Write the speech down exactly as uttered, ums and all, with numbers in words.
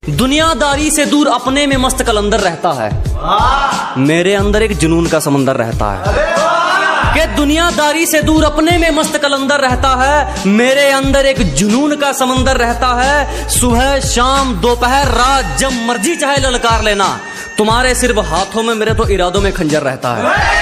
दुनियादारी से दूर अपने में मस्त कलंदर रहता है, मेरे अंदर एक जुनून का समंदर रहता है। कि दुनियादारी से दूर अपने में मस्त कलंदर रहता है, मेरे अंदर एक जुनून का समंदर रहता है। सुबह शाम दोपहर रात जब मर्जी चाहे ललकार लेना, तुम्हारे सिर्फ हाथों में मेरे तो इरादों में खंजर रहता है।